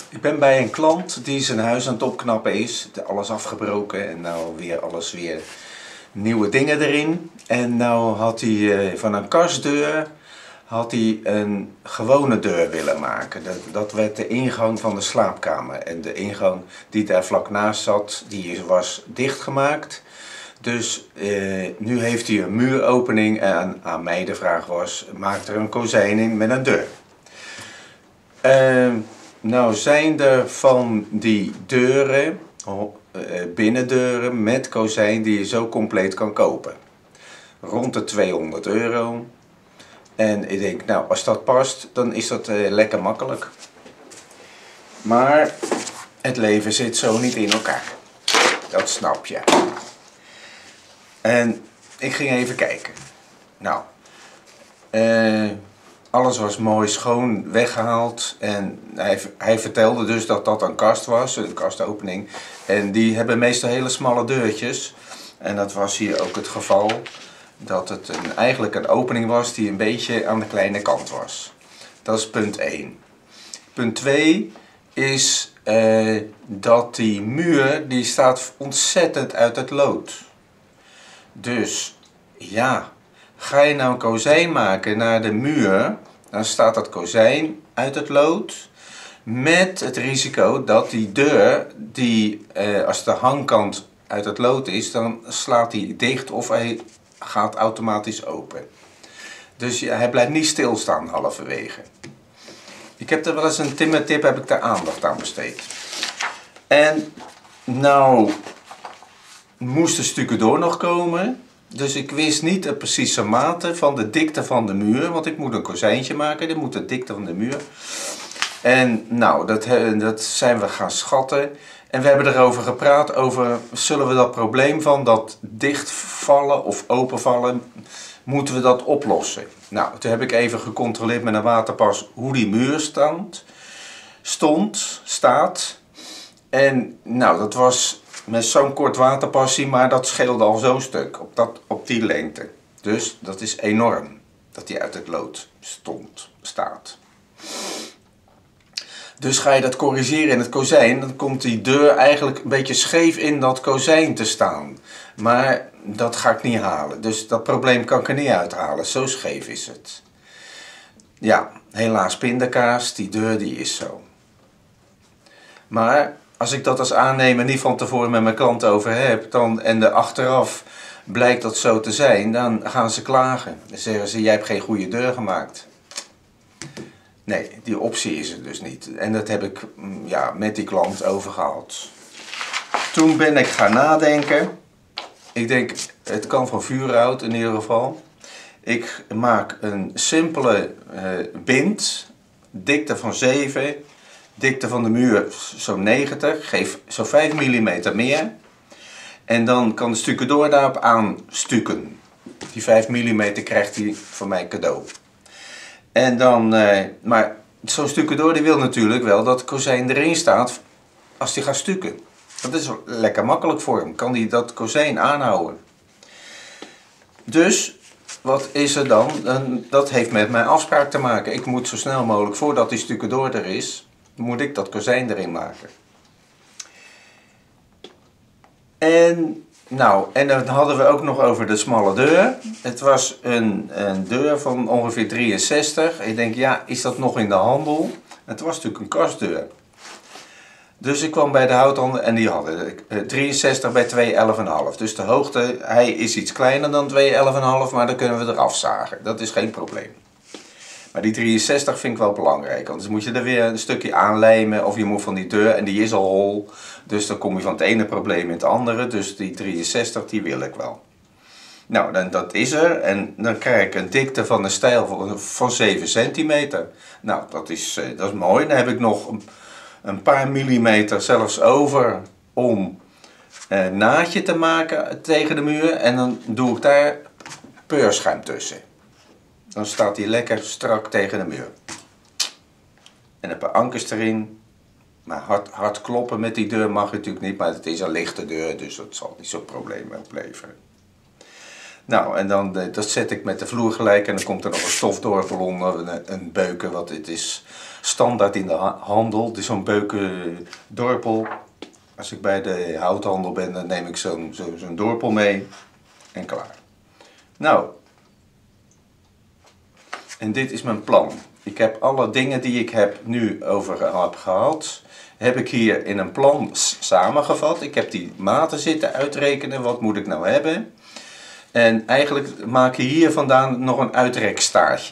Ik ben bij een klant die zijn huis aan het opknappen is. Alles afgebroken en nou weer alles weer nieuwe dingen erin. En nou had hij van een kastdeur had hij een gewone deur willen maken. Dat werd de ingang van de slaapkamer. En de ingang die daar vlak naast zat, die was dichtgemaakt. Dus nu heeft hij een muuropening en aan mij de vraag was, maak er een kozijn in met een deur. Nou zijn er van die deuren, binnendeuren met kozijn die je zo compleet kan kopen. Rond de €200. En ik denk, nou als dat past, dan is dat lekker makkelijk. Maar het leven zit zo niet in elkaar. Dat snap je. En ik ging even kijken. Nou, alles was mooi schoon weggehaald en hij vertelde dus dat dat een kast was, een kastopening. En die hebben meestal hele smalle deurtjes. En dat was hier ook het geval, dat het eigenlijk een opening was die een beetje aan de kleine kant was. Dat is punt 1. Punt 2 is dat die muur, die staat ontzettend uit het lood. Dus ja, ga je nou een kozijn maken naar de muur, dan staat dat kozijn uit het lood. Met het risico dat die deur, als de hangkant uit het lood is, dan slaat hij dicht of hij gaat automatisch open. Dus ja, hij blijft niet stilstaan halverwege. Ik heb er wel eens een timmertip, heb ik daar aandacht aan besteed. En nou moest de stucadoor nog komen. Dus ik wist niet de precieze maten van de dikte van de muur. Want ik moet een kozijntje maken, dit moet de dikte van de muur. En nou, dat zijn we gaan schatten. En we hebben erover gepraat, over zullen we dat probleem van dat dichtvallen of openvallen, moeten we dat oplossen. Nou, toen heb ik even gecontroleerd met een waterpas hoe die muur staat. En nou, dat was met zo'n kort waterpassie, maar dat scheelde al zo'n stuk op die lengte. Dus dat is enorm, dat die uit het lood staat. Dus ga je dat corrigeren in het kozijn, dan komt die deur eigenlijk een beetje scheef in dat kozijn te staan. Maar dat ga ik niet halen, dus dat probleem kan ik er niet uithalen, zo scheef is het. Ja, helaas pindakaas, die deur die is zo. Maar als ik dat als aannemer niet van tevoren met mijn klant over heb, en er achteraf blijkt dat zo te zijn, dan gaan ze klagen. Dan zeggen ze, jij hebt geen goede deur gemaakt. Nee, die optie is er dus niet. En dat heb ik met die klant over gehad. Toen ben ik gaan nadenken. Ik denk, het kan van vuurhout in ieder geval. Ik maak een simpele bind, dikte van 7, dikte van de muur zo'n 90, geef zo'n 5 mm meer. En dan kan de stucadoor daarop aanstukken. Die 5 mm krijgt hij van mij cadeau. En dan, maar zo'n stucadoor die wil natuurlijk wel dat het kozijn erin staat als hij gaat stukken. Dat is lekker makkelijk voor hem, kan hij dat kozijn aanhouden. Dus, wat is er dan? Dat heeft met mijn afspraak te maken. Ik moet zo snel mogelijk, voordat die stucadoor er is, moet ik dat kozijn erin maken. En dan hadden we ook nog over de smalle deur. Het was een deur van ongeveer 63. Ik denk, ja, is dat nog in de handel? Het was natuurlijk een kastdeur. Dus ik kwam bij de houthandel en die hadden 63 bij 2,11,5. Dus de hoogte, hij is iets kleiner dan 2,11,5, maar dan kunnen we eraf zagen. Dat is geen probleem. Maar die 63 vind ik wel belangrijk, anders moet je er weer een stukje aanlijmen of je moet van die deur, en die is al hol. Dus dan kom je van het ene probleem in het andere, dus die 63 die wil ik wel. Nou, dan, dat is er en dan krijg ik een dikte van een stijl van 7 centimeter. Nou, dat is mooi. Dan heb ik nog een paar millimeter zelfs over om een naadje te maken tegen de muur en dan doe ik daar peurschuim tussen. Dan staat hij lekker strak tegen de muur. En een paar ankers erin. Maar hard kloppen met die deur mag natuurlijk niet, maar het is een lichte deur, dus dat zal niet zo'n probleem opleveren. Nou, en dan dat zet ik met de vloer gelijk en dan komt er nog een stofdorpel onder, een beuken, want het is standaard in de handel. Het is zo'n beukendorpel. Als ik bij de houthandel ben, dan neem ik zo'n dorpel mee en klaar. Nou, en dit is mijn plan. Ik heb alle dingen die ik heb nu over heb gehad, heb ik hier in een plan samengevat. Ik heb die maten zitten uitrekenen, wat moet ik nou hebben. En eigenlijk maak je hier vandaan nog een uitrekstaartje.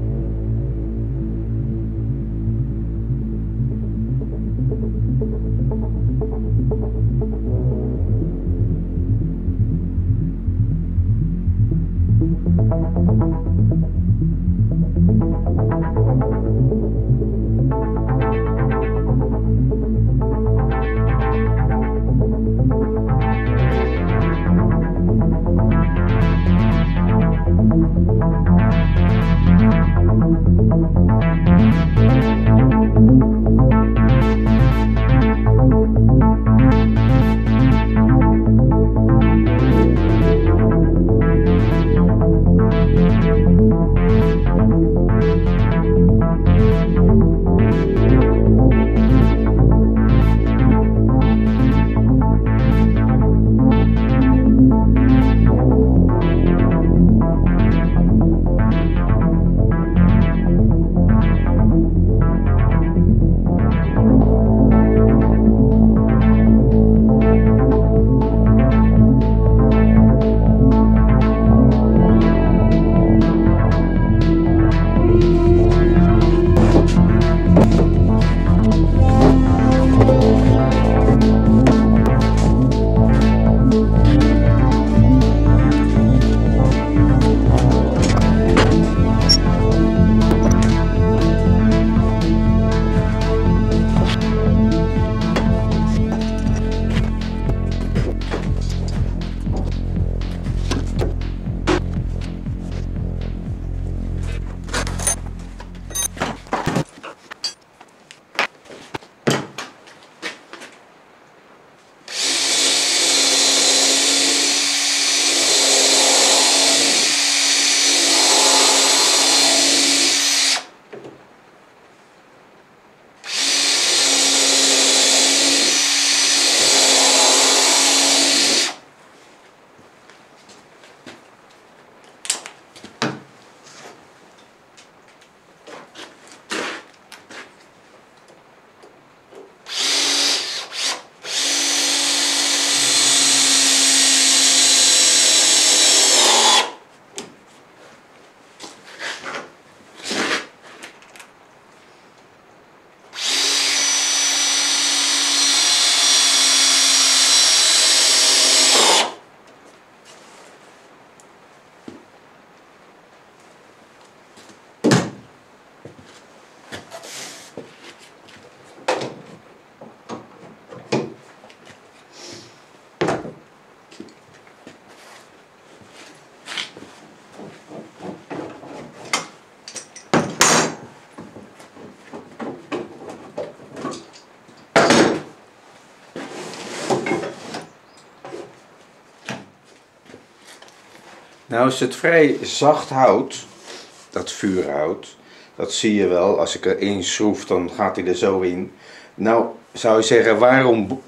Nou is het vrij zacht hout, dat vuurhout. Dat zie je wel, als ik er één schroef dan gaat hij er zo in. Nou zou je zeggen, waarom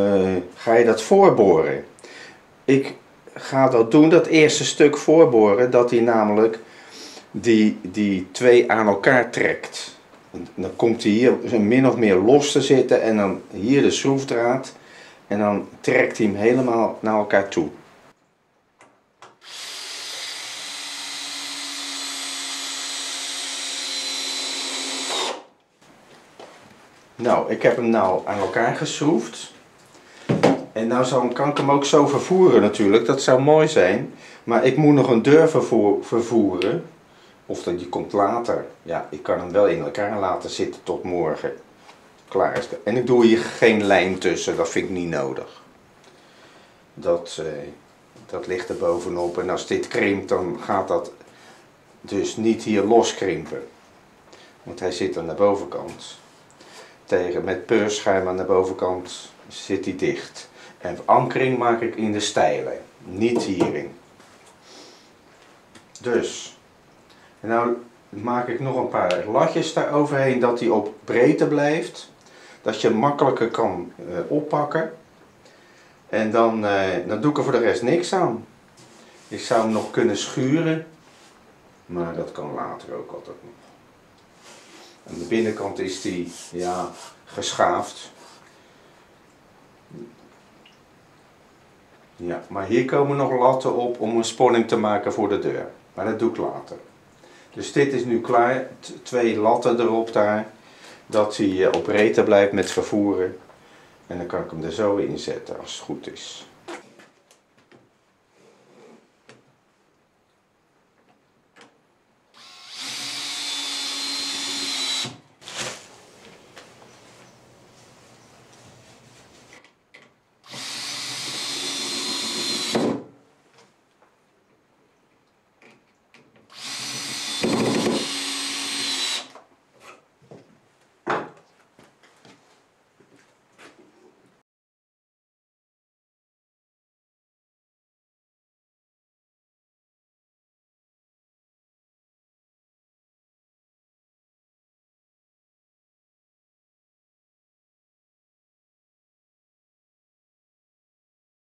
ga je dat voorboren? Ik ga dat doen, dat eerste stuk voorboren, dat hij namelijk die twee aan elkaar trekt. En dan komt hij hier min of meer los te zitten en dan hier de schroefdraad en dan trekt hij hem helemaal naar elkaar toe. Nou, ik heb hem nou aan elkaar geschroefd. En nou kan ik hem ook zo vervoeren natuurlijk, dat zou mooi zijn. Maar ik moet nog een deur vervoeren. Of die komt later. Ja, ik kan hem wel in elkaar laten zitten tot morgen. Klaar is het. En ik doe hier geen lijn tussen, dat vind ik niet nodig. Dat ligt er bovenop. En als dit krimpt, dan gaat dat dus niet hier loskrimpen. Want hij zit aan de bovenkant. Met peurschuim aan de bovenkant zit hij dicht. En ankering maak ik in de stijlen, niet hierin. Dus, en nou maak ik nog een paar latjes daar overheen dat hij op breedte blijft. Dat je hem makkelijker kan oppakken. En dan doe ik er voor de rest niks aan. Ik zou hem nog kunnen schuren. Maar dat kan later ook altijd nog. Aan de binnenkant is die geschaafd. Ja, maar hier komen nog latten op om een sponning te maken voor de deur. Maar dat doe ik later. Dus dit is nu klaar. 2 latten erop daar. Dat hij op breedte blijft met vervoeren. En dan kan ik hem er zo in zetten als het goed is.